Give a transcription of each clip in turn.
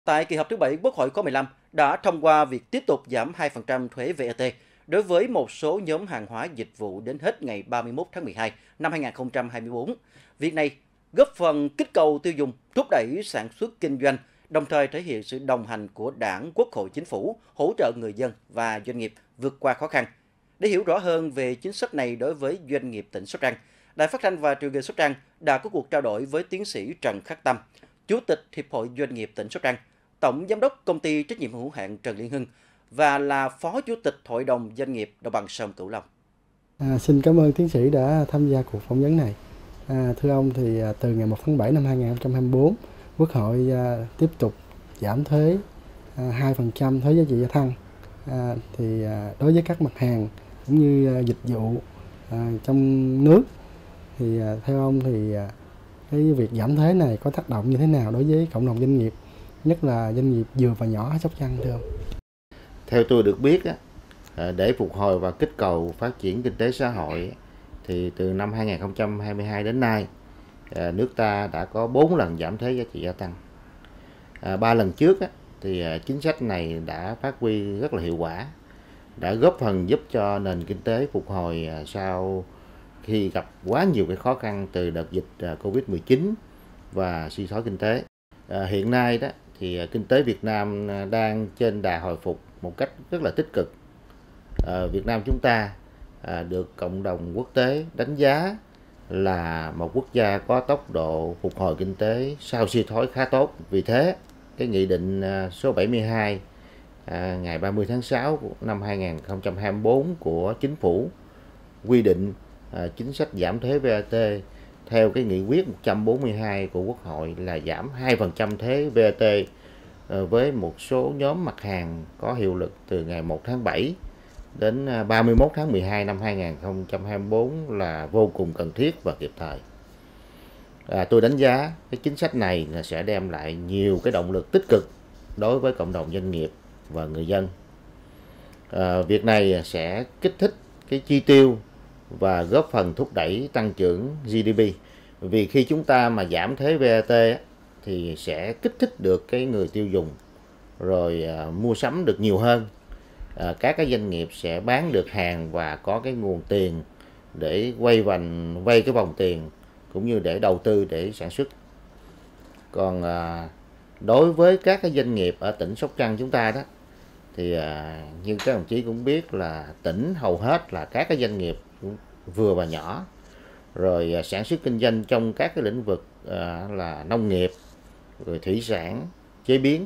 Tại kỳ họp thứ 7 Quốc hội khóa 15 đã thông qua việc tiếp tục giảm 2% thuế VAT đối với một số nhóm hàng hóa dịch vụ đến hết ngày 31 tháng 12 năm 2024. Việc này góp phần kích cầu tiêu dùng, thúc đẩy sản xuất kinh doanh, đồng thời thể hiện sự đồng hành của Đảng, Quốc hội, Chính phủ, hỗ trợ người dân và doanh nghiệp vượt qua khó khăn. Để hiểu rõ hơn về chính sách này đối với doanh nghiệp tỉnh Sóc Trăng, Đài Phát thanh và Truyền hình Sóc Trăng đã có cuộc trao đổi với tiến sĩ Trần Khắc Tâm, Chủ tịch Hiệp hội Doanh nghiệp tỉnh Sóc Trăng, Tổng Giám đốc Công ty Trách nhiệm hữu hạn Trần Liên Hưng và là Phó Chủ tịch Hội đồng Doanh nghiệp Đồng bằng sông Cửu Long. Xin cảm ơn tiến sĩ đã tham gia cuộc phỏng vấn này. Thưa ông, thì từ ngày 1 tháng 7 năm 2024, Quốc hội tiếp tục giảm thuế 2% thuế giá trị gia tăng. Đối với các mặt hàng cũng như dịch vụ trong nước, thì theo ông thì cái việc giảm thuế này có tác động như thế nào đối với cộng đồng doanh nghiệp, nhất là doanh nghiệp vừa và nhỏ ở Sóc Trăng thưa ông? Theo tôi được biết, để phục hồi và kích cầu phát triển kinh tế xã hội, thì từ năm 2022 đến nay, nước ta đã có 4 lần giảm thuế giá trị gia tăng. 3 lần trước thì chính sách này đã phát huy rất là hiệu quả, đã góp phần giúp cho nền kinh tế phục hồi sau khi gặp quá nhiều cái khó khăn từ đợt dịch Covid-19 và suy thoái kinh tế. Hiện nay đó thì kinh tế Việt Nam đang trên đà hồi phục một cách rất là tích cực. Việt Nam chúng ta được cộng đồng quốc tế đánh giá là một quốc gia có tốc độ phục hồi kinh tế sau suy thoái khá tốt. Vì thế, cái nghị định số 72 ngày 30 tháng 6 năm 2024 của Chính phủ quy định chính sách giảm thuế VAT theo cái nghị quyết 142 của Quốc hội là giảm 2% thuế VAT với một số nhóm mặt hàng có hiệu lực từ ngày 1 tháng 7 đến 31 tháng 12 năm 2024 là vô cùng cần thiết và kịp thời. Tôi đánh giá cái chính sách này là sẽ đem lại nhiều cái động lực tích cực đối với cộng đồng doanh nghiệp và người dân. Việc này sẽ kích thích cái chi tiêu và góp phần thúc đẩy tăng trưởng GDP. Vì khi chúng ta mà giảm thuế VAT thì sẽ kích thích được cái người tiêu dùng, rồi mua sắm được nhiều hơn. Các cái doanh nghiệp sẽ bán được hàng và có cái nguồn tiền để vay cái vòng tiền cũng như để đầu tư để sản xuất. Còn đối với các cái doanh nghiệp ở tỉnh Sóc Trăng chúng ta đó thì như các đồng chí cũng biết là tỉnh hầu hết là các cái doanh nghiệp vừa và nhỏ, rồi sản xuất kinh doanh trong các cái lĩnh vực là nông nghiệp, rồi thủy sản, chế biến.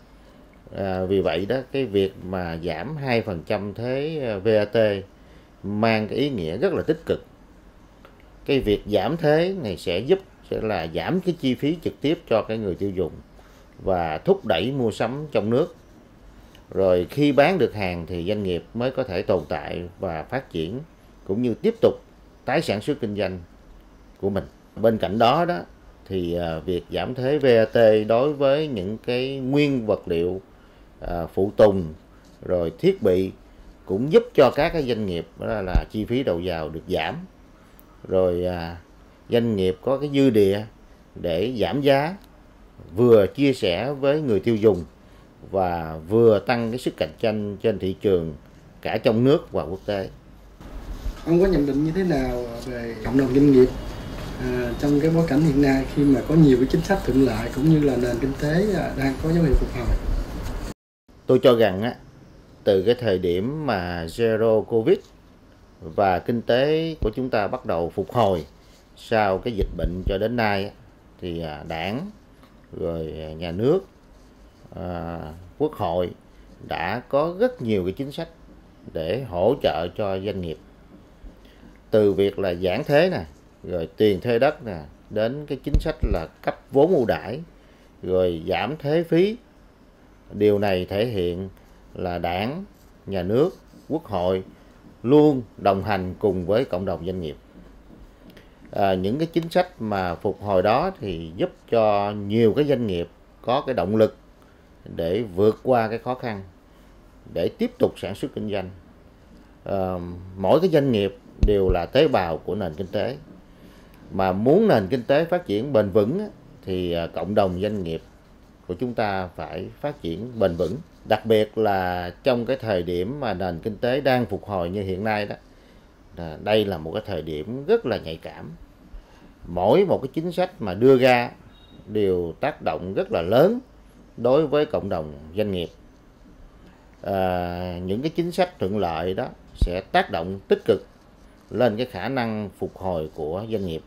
Vì vậy đó, cái việc mà giảm 2% thuế VAT mang cái ý nghĩa rất là tích cực. Cái việc giảm thuế này sẽ là giảm cái chi phí trực tiếp cho cái người tiêu dùng và thúc đẩy mua sắm trong nước. Rồi khi bán được hàng thì doanh nghiệp mới có thể tồn tại và phát triển cũng như tiếp tục tái sản xuất kinh doanh của mình. Bên cạnh đó đó thì việc giảm thuế VAT đối với những cái nguyên vật liệu phụ tùng rồi thiết bị cũng giúp cho các cái doanh nghiệp đó là chi phí đầu vào được giảm, rồi doanh nghiệp có cái dư địa để giảm giá, vừa chia sẻ với người tiêu dùng và vừa tăng cái sức cạnh tranh trên thị trường cả trong nước và quốc tế. Ông có nhận định như thế nào về cộng đồng doanh nghiệp trong cái bối cảnh hiện nay khi mà có nhiều cái chính sách thuận lợi cũng như là nền kinh tế đang có dấu hiệu phục hồi? Tôi cho rằng từ cái thời điểm mà Zero Covid và kinh tế của chúng ta bắt đầu phục hồi sau cái dịch bệnh cho đến nay thì Đảng, rồi nhà nước, Quốc hội đã có rất nhiều cái chính sách để hỗ trợ cho doanh nghiệp. Từ việc là giãn thuế nè, rồi tiền thuê đất nè, đến cái chính sách là cấp vốn ưu đãi, rồi giảm thuế phí. Điều này thể hiện là Đảng, nhà nước, Quốc hội luôn đồng hành cùng với cộng đồng doanh nghiệp. Những cái chính sách mà phục hồi đó thì giúp cho nhiều cái doanh nghiệp có cái động lực để vượt qua cái khó khăn, để tiếp tục sản xuất kinh doanh. Mỗi cái doanh nghiệp đều là tế bào của nền kinh tế. Mà muốn nền kinh tế phát triển bền vững thì cộng đồng doanh nghiệp của chúng ta phải phát triển bền vững. Đặc biệt là trong cái thời điểm mà nền kinh tế đang phục hồi như hiện nay đó, đây là một cái thời điểm rất là nhạy cảm. Mỗi một cái chính sách mà đưa ra đều tác động rất là lớn đối với cộng đồng doanh nghiệp. Những cái chính sách thuận lợi đó sẽ tác động tích cực lên cái khả năng phục hồi của doanh nghiệp.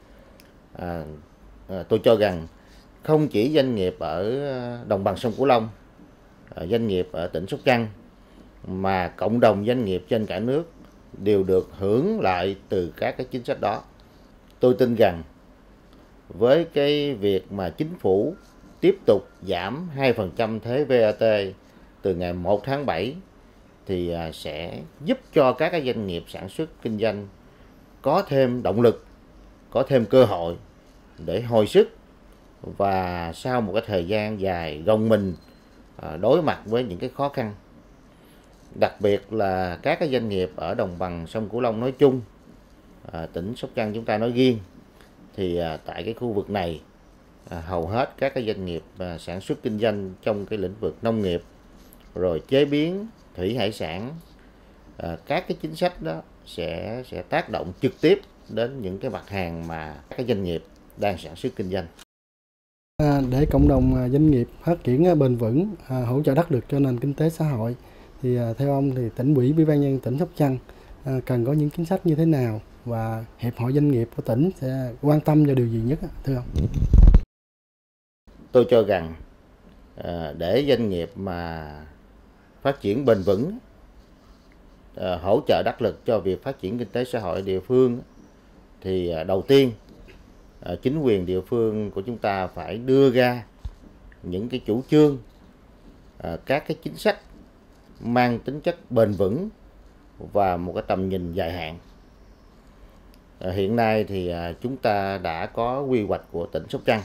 Tôi cho rằng không chỉ doanh nghiệp ở đồng bằng sông Cửu Long, doanh nghiệp ở tỉnh Sóc Trăng, mà cộng đồng doanh nghiệp trên cả nước đều được hưởng lại từ các cái chính sách đó. Tôi tin rằng với cái việc mà chính phủ tiếp tục giảm 2% thuế VAT từ ngày 1 tháng 7 thì sẽ giúp cho các cái doanh nghiệp sản xuất kinh doanh có thêm động lực, có thêm cơ hội để hồi sức, và sau một cái thời gian dài gồng mình đối mặt với những cái khó khăn. Đặc biệt là các cái doanh nghiệp ở đồng bằng sông Cửu Long nói chung, tỉnh Sóc Trăng chúng ta nói riêng, thì tại cái khu vực này hầu hết các cái doanh nghiệp sản xuất kinh doanh trong cái lĩnh vực nông nghiệp, rồi chế biến thủy hải sản, các cái chính sách đó sẽ tác động trực tiếp đến những cái mặt hàng mà các doanh nghiệp đang sản xuất kinh doanh. Để cộng đồng doanh nghiệp phát triển bền vững, hỗ trợ đắc lực cho nền kinh tế xã hội, thì theo ông thì tỉnh ủy, Ủy ban nhân dân tỉnh Sóc Trăng cần có những chính sách như thế nào, và hiệp hội doanh nghiệp của tỉnh sẽ quan tâm vào điều gì nhất, thưa ông? Tôi cho rằng để doanh nghiệp mà phát triển bền vững, hỗ trợ đắc lực cho việc phát triển kinh tế xã hội địa phương, thì đầu tiên chính quyền địa phương của chúng ta phải đưa ra những cái chủ trương, các cái chính sách mang tính chất bền vững và một cái tầm nhìn dài hạn. Hiện nay thì chúng ta đã có quy hoạch của tỉnh Sóc Trăng,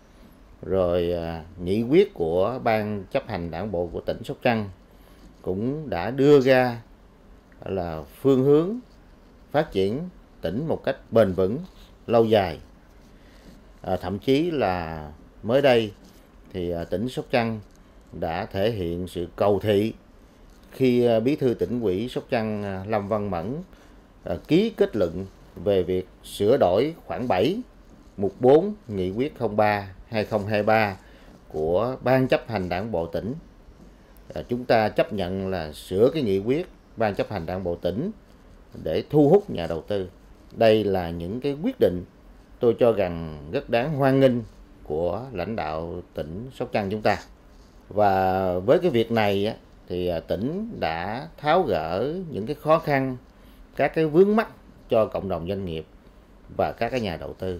rồi nghị quyết của Ban chấp hành Đảng bộ của tỉnh Sóc Trăng cũng đã đưa ra là phương hướng phát triển tỉnh một cách bền vững, lâu dài. Thậm chí là mới đây thì tỉnh Sóc Trăng đã thể hiện sự cầu thị khi Bí thư Tỉnh ủy Sóc Trăng Lâm Văn Mẫn ký kết luận về việc sửa đổi khoản 7 mục 4 nghị quyết 03/2023 của Ban chấp hành Đảng bộ tỉnh. Chúng ta chấp nhận là sửa cái nghị quyết Ban chấp hành Đảng bộ tỉnh để thu hút nhà đầu tư. Đây là những cái quyết định tôi cho rằng rất đáng hoan nghênh của lãnh đạo tỉnh Sóc Trăng chúng ta. Và với cái việc này thì tỉnh đã tháo gỡ những cái khó khăn, các cái vướng mắc cho cộng đồng doanh nghiệp và các cái nhà đầu tư.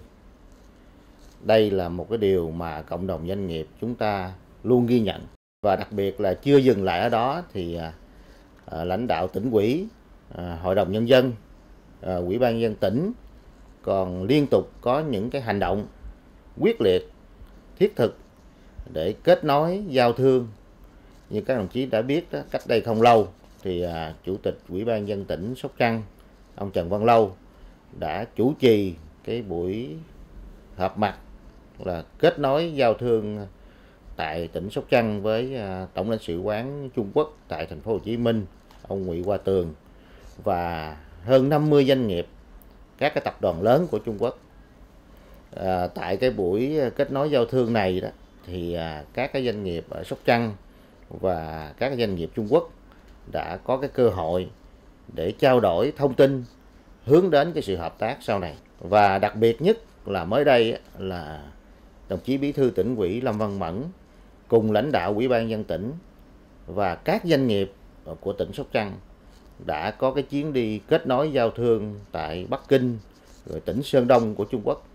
Đây là một cái điều mà cộng đồng doanh nghiệp chúng ta luôn ghi nhận. Và đặc biệt là chưa dừng lại ở đó thì lãnh đạo tỉnh ủy, hội đồng nhân dân, ủy ban nhân dân tỉnh còn liên tục có những cái hành động quyết liệt, thiết thực để kết nối giao thương. Như các đồng chí đã biết đó, cách đây không lâu thì Chủ tịch Ủy ban nhân dân tỉnh Sóc Trăng, ông Trần Văn Lâu, đã chủ trì cái buổi họp mặt là kết nối giao thương tại tỉnh Sóc Trăng với Tổng lãnh sự quán Trung Quốc tại thành phố Hồ Chí Minh, ông Ngụy Hoa Tường, và hơn 50 doanh nghiệp, các cái tập đoàn lớn của Trung Quốc. Tại cái buổi kết nối giao thương này đó thì các cái doanh nghiệp ở Sóc Trăng và các cái doanh nghiệp Trung Quốc đã có cái cơ hội để trao đổi thông tin hướng đến cái sự hợp tác sau này. Và đặc biệt nhất là mới đây là đồng chí Bí thư Tỉnh ủy Lâm Văn Mẫn cùng lãnh đạo Ủy ban nhân dân tỉnh và các doanh nghiệp của tỉnh Sóc Trăng đã có cái chuyến đi kết nối giao thương tại Bắc Kinh, rồi tỉnh Sơn Đông của Trung Quốc.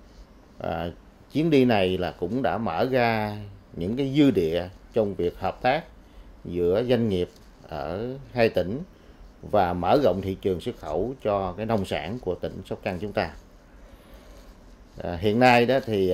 Chuyến đi này là cũng đã mở ra những cái dư địa trong việc hợp tác giữa doanh nghiệp ở hai tỉnh và mở rộng thị trường xuất khẩu cho cái nông sản của tỉnh Sóc Trăng chúng ta. Hiện nay đó thì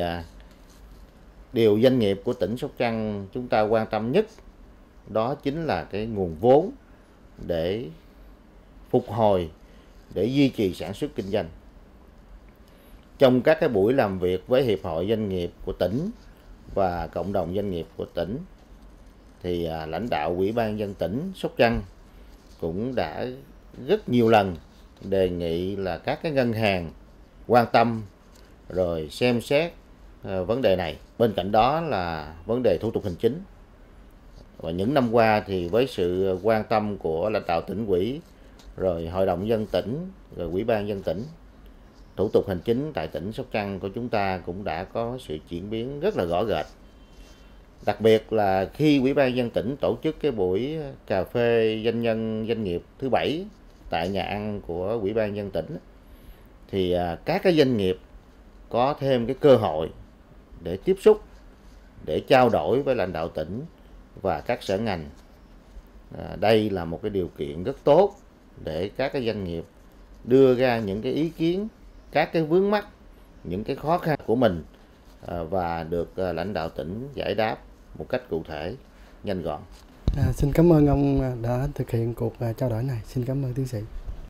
điều doanh nghiệp của tỉnh Sóc Trăng chúng ta quan tâm nhất đó chính là cái nguồn vốn để phục hồi, để duy trì sản xuất kinh doanh. Trong các cái buổi làm việc với Hiệp hội Doanh nghiệp của tỉnh và cộng đồng doanh nghiệp của tỉnh thì lãnh đạo Ủy ban nhân dân tỉnh Sóc Trăng cũng đã rất nhiều lần đề nghị là các cái ngân hàng quan tâm rồi xem xét vấn đề này. Bên cạnh đó là vấn đề thủ tục hành chính. Và những năm qua thì với sự quan tâm của lãnh đạo tỉnh ủy, rồi Hội đồng nhân dân tỉnh, rồi Ủy ban nhân dân tỉnh, thủ tục hành chính tại tỉnh Sóc Trăng của chúng ta cũng đã có sự chuyển biến rất là rõ rệt. Đặc biệt là khi Ủy ban nhân dân tỉnh tổ chức cái buổi cà phê doanh nhân doanh nghiệp thứ 7 tại nhà ăn của Ủy ban nhân dân tỉnh, thì các cái doanh nghiệp có thêm cái cơ hội để tiếp xúc, để trao đổi với lãnh đạo tỉnh và các sở ngành. Đây là một cái điều kiện rất tốt để các cái doanh nghiệp đưa ra những cái ý kiến, các cái vướng mắc, những cái khó khăn của mình và được lãnh đạo tỉnh giải đáp một cách cụ thể, nhanh gọn. Xin cảm ơn ông đã thực hiện cuộc trao đổi này. Xin cảm ơn tiến sĩ.